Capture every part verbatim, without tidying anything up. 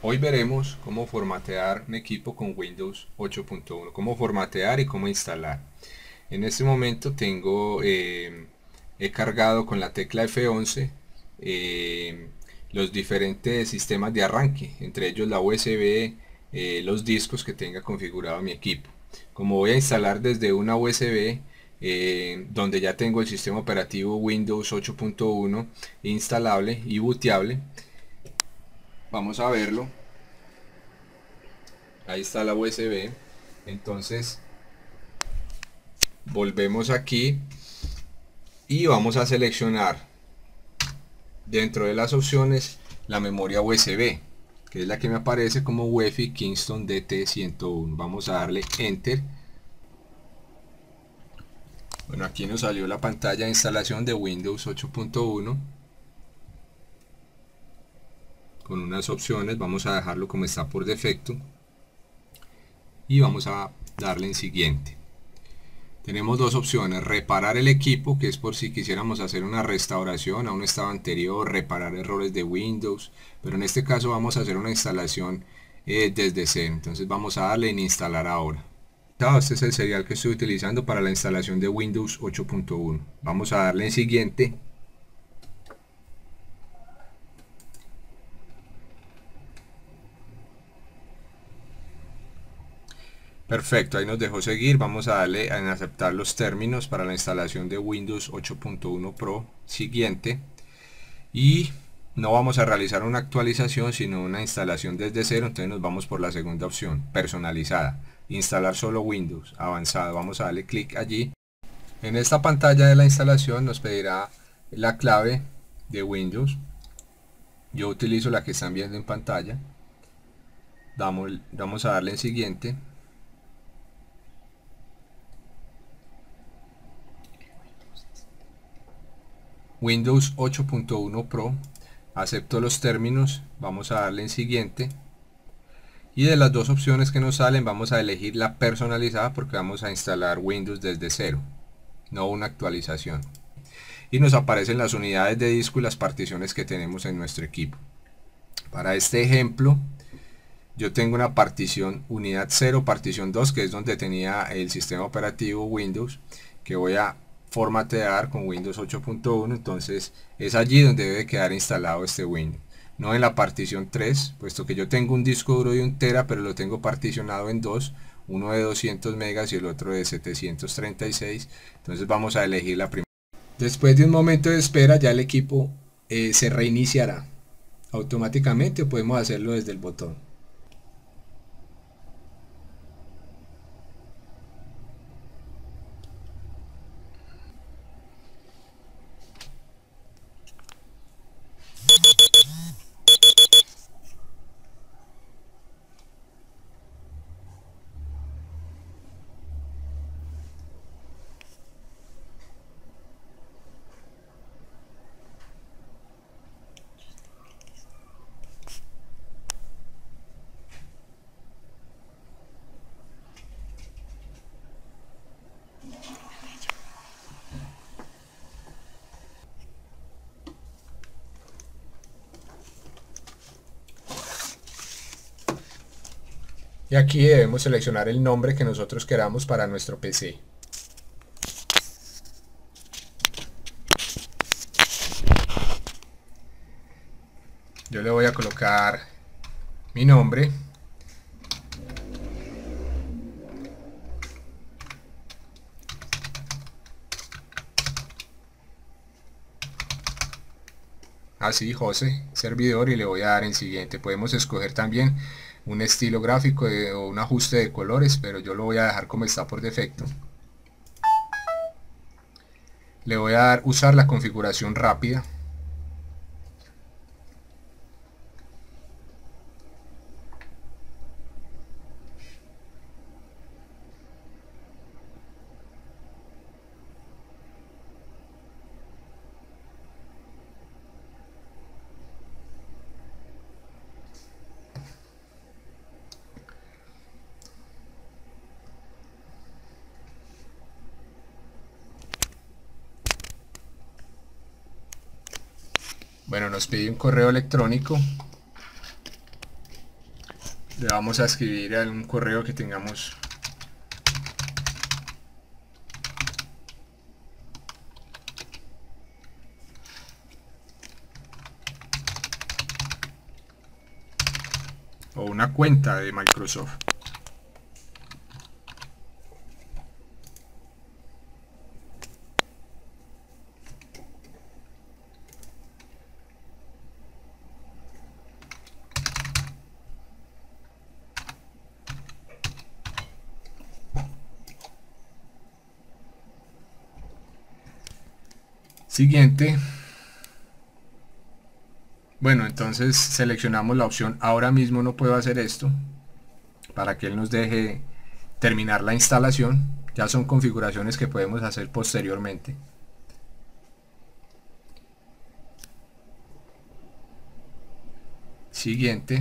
Hoy veremos cómo formatear un equipo con Windows ocho punto uno, cómo formatear y cómo instalar. En este momento tengo, eh, he cargado con la tecla F once eh, los diferentes sistemas de arranque, entre ellos la U S B, eh, los discos que tenga configurado mi equipo. Como voy a instalar desde una U S B, eh, donde ya tengo el sistema operativo Windows ocho punto uno instalable y booteable, vamos a verlo. Ahí está la U S B. Entonces volvemos aquí y vamos a seleccionar dentro de las opciones la memoria U S B, que es la que me aparece como U E F I Kingston D T ciento uno. Vamos a darle enter. Bueno, aquí nos salió la pantalla de instalación de Windows ocho punto uno con unas opciones. Vamos a dejarlo como está por defecto y vamos a darle en siguiente. Tenemos dos opciones: reparar el equipo, que es por si quisiéramos hacer una restauración a un estado anterior, reparar errores de Windows, pero en este caso vamos a hacer una instalación eh, desde cero. Entonces vamos a darle en instalar ahora. Este es el serial que estoy utilizando para la instalación de Windows ocho punto uno. Vamos a darle en siguiente. Perfecto, ahí nos dejó seguir. Vamos a darle en aceptar los términos para la instalación de Windows ocho punto uno Pro. Siguiente. Y no vamos a realizar una actualización, sino una instalación desde cero. Entonces nos vamos por la segunda opción, personalizada, instalar solo Windows avanzado. Vamos a darle clic allí. En esta pantalla de la instalación nos pedirá la clave de Windows. Yo utilizo la que están viendo en pantalla. Vamos, vamos a darle en siguiente. Windows ocho punto uno Pro, acepto los términos, vamos a darle en siguiente, y de las dos opciones que nos salen vamos a elegir la personalizada, porque vamos a instalar Windows desde cero, no una actualización, y nos aparecen las unidades de disco y las particiones que tenemos en nuestro equipo. Para este ejemplo yo tengo una partición unidad cero, partición dos, que es donde tenía el sistema operativo Windows, que voy a formatear con Windows ocho punto uno. Entonces es allí donde debe quedar instalado este Windows, no en la partición tres, puesto que yo tengo un disco duro de un tera, pero lo tengo particionado en dos, uno de doscientos megas y el otro de setecientos treinta y seis. Entonces vamos a elegir la primera. Después de un momento de espera ya el equipo eh, se reiniciará automáticamente, o podemos hacerlo desde el botón. Y aquí debemos seleccionar el nombre que nosotros queramos para nuestro P C. Yo le voy a colocar mi nombre. Así, José, servidor, y le voy a dar en siguiente. Podemos escoger también un estilo gráfico de, o un ajuste de colores, pero yo lo voy a dejar como está por defecto. Le voy a dar usar la configuración rápida. Bueno, nos pide un correo electrónico. Le vamos a escribir a un correo que tengamos. O una cuenta de Microsoft. Siguiente. Bueno, entonces seleccionamos la opción ahora mismo no puedo hacer esto para que él nos deje terminar la instalación. Ya son configuraciones que podemos hacer posteriormente. Siguiente.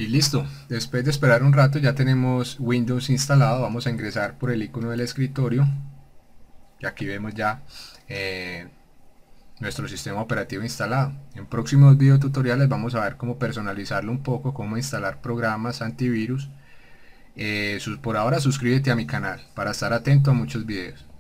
Y listo, después de esperar un rato ya tenemos Windows instalado. Vamos a ingresar por el icono del escritorio y aquí vemos ya eh, nuestro sistema operativo instalado. En próximos video tutoriales vamos a ver cómo personalizarlo un poco, cómo instalar programas antivirus. Eh, por ahora suscríbete a mi canal para estar atento a muchos videos.